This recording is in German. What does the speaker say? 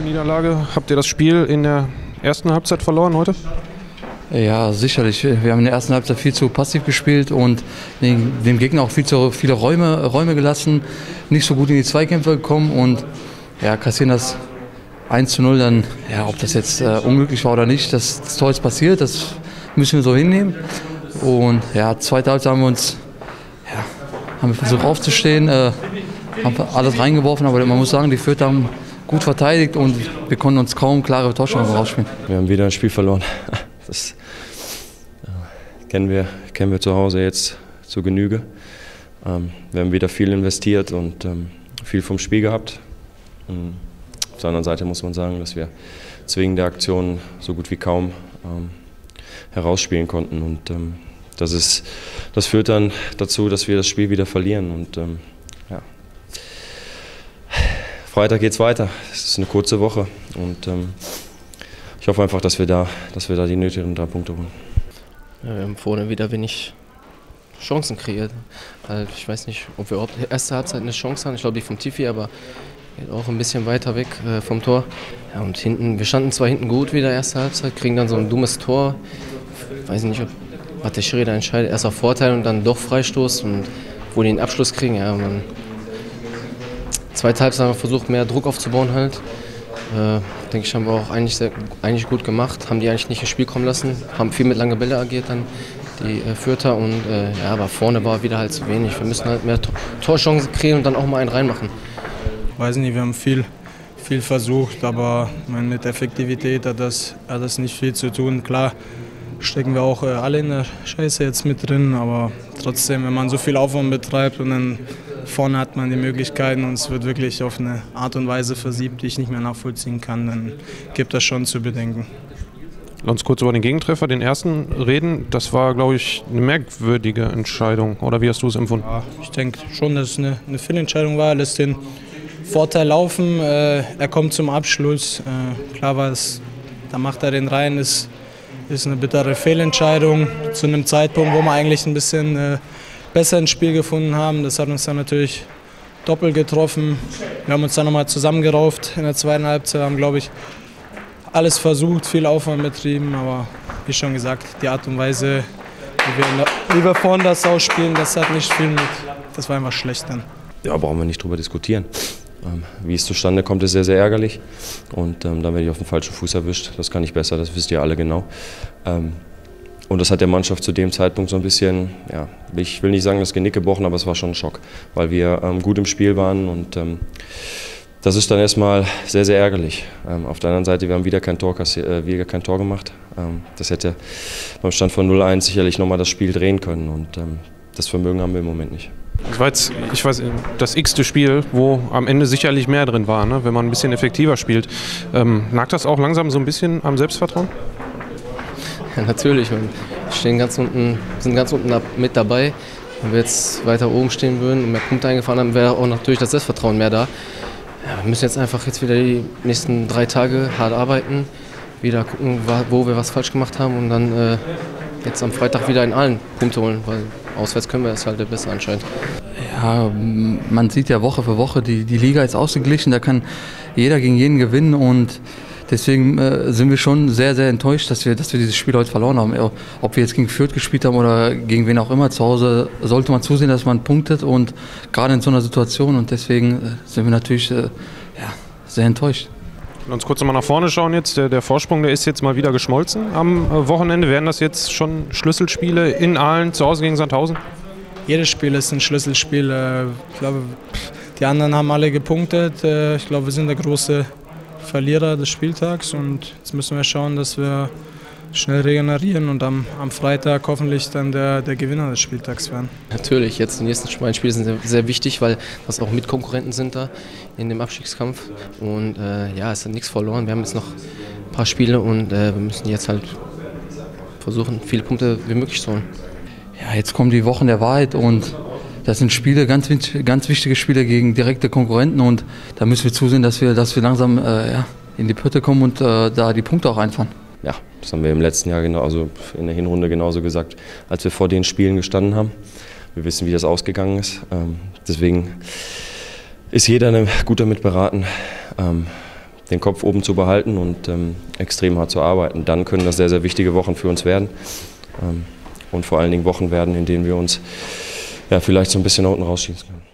bittere Niederlage. Habt ihr das Spiel in der ersten Halbzeit verloren heute? Ja, sicherlich. Wir haben in der ersten Halbzeit viel zu passiv gespielt und dem Gegner auch viel zu viele Räume gelassen, nicht so gut in die Zweikämpfe gekommen und ja, kassieren das 1:0 dann, ja, ob das jetzt unglücklich war oder nicht, das Tor ist passiert, das müssen wir so hinnehmen. Und ja, zweite Halbzeit haben wir versucht aufzustehen, haben alles reingeworfen, aber man muss sagen, die Fürther haben gut verteidigt und wir konnten uns kaum klare Torchancen rausspielen. Wir haben wieder ein Spiel verloren. Das kennen wir zu Hause jetzt zur Genüge. Wir haben wieder viel investiert und viel vom Spiel gehabt. Auf der anderen Seite muss man sagen, dass wir zwingende Aktionen so gut wie kaum herausspielen konnten. Und das führt dann dazu, dass wir das Spiel wieder verlieren. Und ja. Freitag geht's weiter. Es ist eine kurze Woche und ich hoffe einfach, dass wir da die nötigen 3 Punkte holen. Ja, wir haben vorne wieder wenig Chancen kreiert. Halt, ich weiß nicht, ob wir überhaupt in der ersten Halbzeit eine Chance haben. Ich glaube, die vom Tifi, aber geht auch ein bisschen weiter weg vom Tor. Ja, und hinten, wir standen zwar hinten gut wieder erste Halbzeit, kriegen dann so ein dummes Tor. Ich weiß nicht, was der Schiri da entscheidet. Erst auf Vorteil und dann doch Freistoß und wo die den Abschluss kriegen. Ja, zweite Halbzeit haben wir versucht, mehr Druck aufzubauen halt. Denke ich, haben wir auch eigentlich gut gemacht, haben die eigentlich nicht ins Spiel kommen lassen, haben viel mit langen Bälle agiert dann, die Fürther und ja, aber vorne war wieder halt zu wenig. Wir müssen halt mehr Torchancen kriegen und dann auch mal einen reinmachen. Ich weiß nicht, wir haben viel versucht, aber mit Effektivität hat das nicht viel zu tun. Klar stecken wir auch alle in der Scheiße jetzt mit drin, aber trotzdem, wenn man so viel Aufwand betreibt und dann vorne hat man die Möglichkeiten und es wird wirklich auf eine Art und Weise versiebt, die ich nicht mehr nachvollziehen kann, dann gibt das schon zu bedenken. Lass uns kurz über den Gegentreffer, den ersten, reden. Das war, glaube ich, eine merkwürdige Entscheidung. Oder wie hast du es empfunden? Ja, ich denke schon, dass es eine Fehlentscheidung war. Er lässt den Vorteil laufen, er kommt zum Abschluss. Klar war es, da macht er den rein, ist eine bittere Fehlentscheidung zu einem Zeitpunkt, wo wir eigentlich ein bisschen besser ins Spiel gefunden haben. Das hat uns dann natürlich doppelt getroffen. Wir haben uns dann nochmal zusammengerauft in der zweiten Halbzeit, haben, glaube ich, alles versucht, viel Aufwand betrieben, aber wie schon gesagt, die Art und Weise, wie wir vorne das ausspielen, das hat nicht viel mit, das war einfach schlecht dann. Ja, brauchen wir nicht drüber diskutieren. Wie es zustande kommt, ist sehr, sehr ärgerlich und dann werde ich auf den falschen Fuß erwischt. Das kann ich besser, das wisst ihr alle genau. Und das hat der Mannschaft zu dem Zeitpunkt so ein bisschen, ja, ich will nicht sagen, das Genick gebrochen, aber es war schon ein Schock, weil wir gut im Spiel waren und das ist dann erstmal sehr, sehr ärgerlich. Auf der anderen Seite, wir haben wieder kein Tor gemacht. Das hätte beim Stand von 0:1 sicherlich nochmal das Spiel drehen können und das Vermögen haben wir im Moment nicht. Das war jetzt, ich weiß, das x-te Spiel, wo am Ende sicherlich mehr drin war, ne? Wenn man ein bisschen effektiver spielt. Nagt das auch langsam so ein bisschen am Selbstvertrauen? Ja, natürlich. Wir sind ganz unten mit dabei. Wenn wir jetzt weiter oben stehen würden und mehr Punkte eingefahren haben, wäre auch natürlich das Selbstvertrauen mehr da. Ja, wir müssen jetzt einfach wieder die nächsten 3 Tage hart arbeiten, wieder gucken, wo wir was falsch gemacht haben und dann jetzt am Freitag wieder in allen Punkte holen, weil auswärts können wir es halt besser anscheinend. Ja, man sieht ja Woche für Woche, die Liga ist ausgeglichen, da kann jeder gegen jeden gewinnen und deswegen sind wir schon sehr, sehr enttäuscht, dass wir dieses Spiel heute verloren haben. Ob wir jetzt gegen Fürth gespielt haben oder gegen wen auch immer, zu Hause sollte man zusehen, dass man punktet und gerade in so einer Situation und deswegen sind wir natürlich sehr enttäuscht. Lass uns kurz nochmal nach vorne schauen jetzt. Der Vorsprung, der ist jetzt mal wieder geschmolzen am Wochenende. Werden das jetzt schon Schlüsselspiele in Aalen, zu Hause gegen Sandhausen? Jedes Spiel ist ein Schlüsselspiel. Ich glaube, die anderen haben alle gepunktet. Ich glaube, wir sind der große Verlierer des Spieltags und jetzt müssen wir schauen, dass wir schnell regenerieren und am Freitag hoffentlich dann der Gewinner des Spieltags werden. Natürlich, jetzt die nächsten beiden Spiele sind sehr, sehr wichtig, weil das auch Mitkonkurrenten sind da in dem Abstiegskampf und ja, es hat nichts verloren. Wir haben jetzt noch ein paar Spiele und wir müssen jetzt halt versuchen, viele Punkte wie möglich zu holen. Ja, jetzt kommen die Wochen der Wahrheit und das sind Spiele, ganz wichtige Spiele gegen direkte Konkurrenten und da müssen wir zusehen, dass wir langsam in die Pötte kommen und da die Punkte auch einfahren. Ja, das haben wir im letzten Jahr also in der Hinrunde genauso gesagt, als wir vor den Spielen gestanden haben. Wir wissen, wie das ausgegangen ist. Deswegen ist jeder gut damit beraten, den Kopf oben zu behalten und extrem hart zu arbeiten. Dann können das sehr, sehr wichtige Wochen für uns werden und vor allen Dingen Wochen werden, in denen wir uns ja, vielleicht so ein bisschen nach unten rausschießen können.